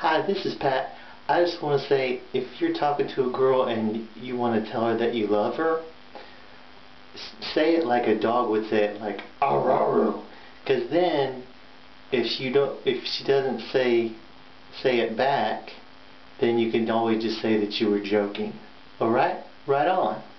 Hi, this is Pat. I just want to say, if you're talking to a girl and you want to tell her that you love her, say it like a dog would say it, like "arr arr." Because then, if she doesn't say it back, then you can always just say that you were joking. All right, right on.